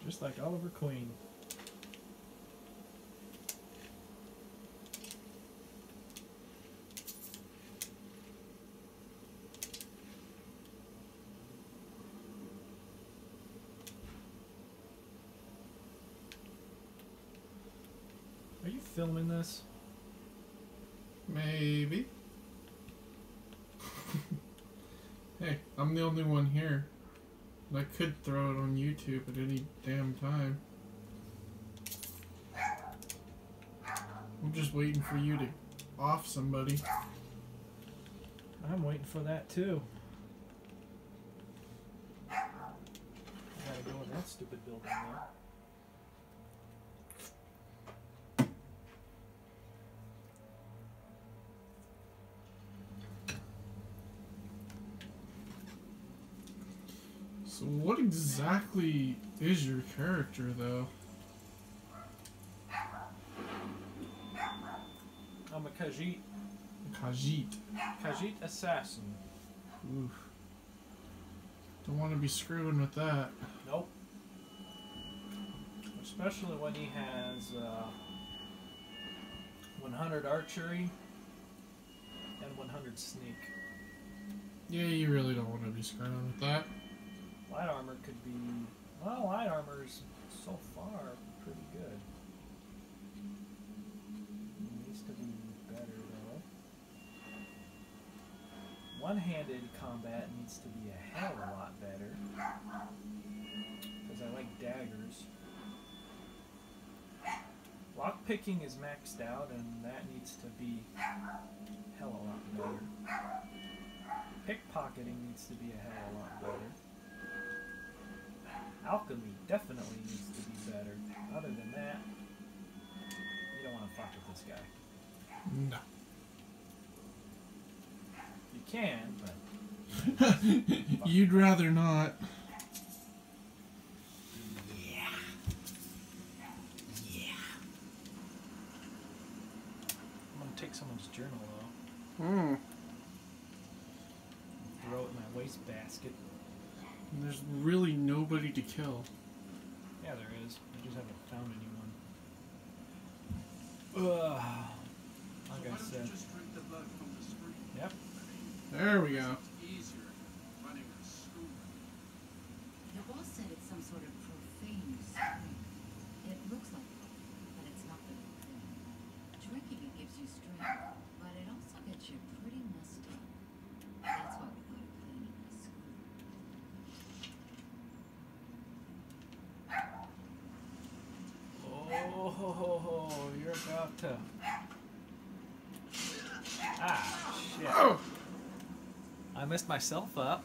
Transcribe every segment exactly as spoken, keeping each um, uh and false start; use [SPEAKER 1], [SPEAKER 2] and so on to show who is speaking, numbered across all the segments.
[SPEAKER 1] Just like Oliver Queen. Are you filming this?
[SPEAKER 2] Maybe. Hey, I'm the only one here. I could throw it on YouTube at any damn time. I'm just waiting for you to off somebody.
[SPEAKER 1] I'm waiting for that too. I gotta go in that stupid building there.
[SPEAKER 2] So what exactly is your character, though?
[SPEAKER 1] I'm a Khajiit.
[SPEAKER 2] Khajiit.
[SPEAKER 1] Khajiit assassin.
[SPEAKER 2] Oof. Don't want to be screwing with that.
[SPEAKER 1] Nope. Especially when he has uh, one hundred archery and one hundred sneak.
[SPEAKER 2] Yeah, you really don't want to be screwing with that.
[SPEAKER 1] Light armor could be... Well, light armor is so far pretty good. It needs to be better, though. One-handed combat needs to be a hell of a lot better. Because I like daggers. Lockpicking is maxed out, and that needs to be a hell of a lot better. Pickpocketing needs to be a hell of a lot better. Alchemy definitely needs to be better. Other than that, you don't want to fuck with this guy.
[SPEAKER 2] No.
[SPEAKER 1] You can, but...
[SPEAKER 2] You'd rather not.
[SPEAKER 1] Yeah. Yeah. I'm going to take someone's journal, though.
[SPEAKER 2] Hmm.
[SPEAKER 1] Throw it in my wastebasket.
[SPEAKER 2] There's really nobody to kill.
[SPEAKER 1] Yeah, there is. I just haven't found anyone. Ugh. Like I said. Yep.
[SPEAKER 2] There we go.
[SPEAKER 3] The boss said it's some sort of profane scream. It looks like it, but it's not the thing. Drinking it gives you strength, but it also gets you pretty messed up. That's why we thought of cleaning the school.
[SPEAKER 1] Oh, ho, ho, ho. You're about to... Ah, shit.
[SPEAKER 2] Oh!
[SPEAKER 1] I messed myself up.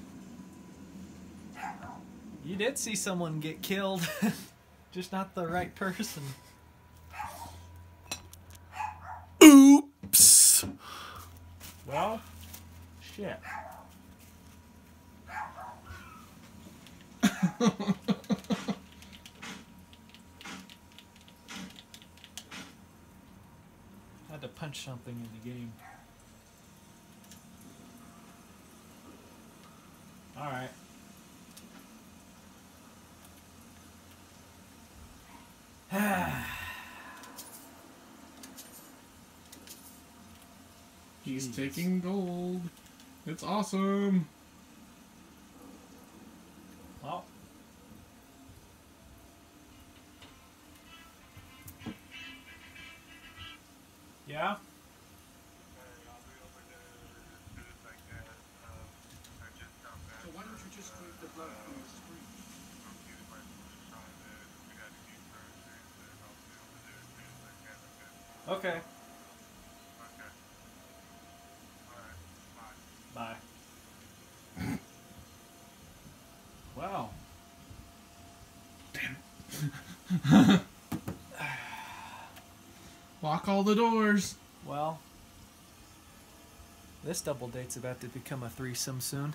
[SPEAKER 1] You did see someone get killed. Just not the right person.
[SPEAKER 2] Oops!
[SPEAKER 1] Well, shit. Had to punch something in the game. Alright.
[SPEAKER 2] He's
[SPEAKER 1] Jeez.
[SPEAKER 2] taking gold. It's awesome.
[SPEAKER 1] Well. Yeah?
[SPEAKER 4] So why don't you just drink the blood from the stream?
[SPEAKER 1] Okay. Bye. Wow.
[SPEAKER 2] Damn. Lock all the doors.
[SPEAKER 1] Well, this double date's about to become a threesome soon.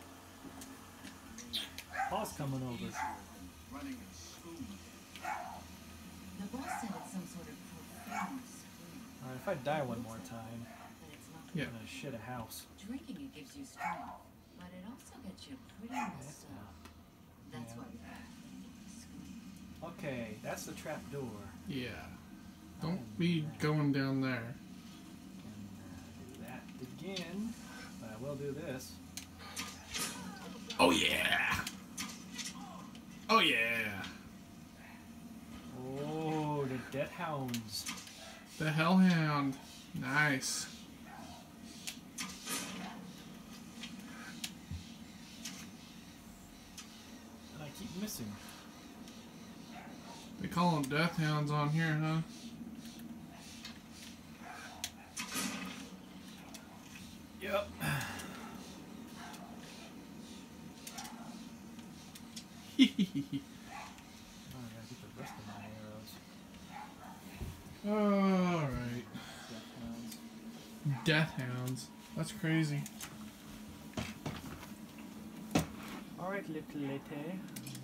[SPEAKER 1] Paul's coming over.
[SPEAKER 4] Running a school.
[SPEAKER 3] The boss said it's some sort of profane scream.
[SPEAKER 1] Alright, if I die one more time,
[SPEAKER 3] But it's not
[SPEAKER 2] Yeah.
[SPEAKER 1] I'm gonna shit a house.
[SPEAKER 3] drinking it gives you strength, but it also gets you pretty messed up. That's
[SPEAKER 1] Yeah.
[SPEAKER 3] why we thought of cleaning the school.
[SPEAKER 1] Okay, that's the trap door.
[SPEAKER 2] Yeah. Don't be going down there.
[SPEAKER 1] And uh, do that again. But I will do this.
[SPEAKER 2] Oh yeah! Oh yeah!
[SPEAKER 1] Oh, the Death Hounds.
[SPEAKER 2] The Hellhound. Nice.
[SPEAKER 1] And I keep missing.
[SPEAKER 2] They call them Death Hounds on here, huh?
[SPEAKER 1] Yep. Oh, I gotta get the rest of my arrows.
[SPEAKER 2] Alright.
[SPEAKER 1] Death Hounds.
[SPEAKER 2] Death Hounds. That's crazy.
[SPEAKER 1] Alright, little lady.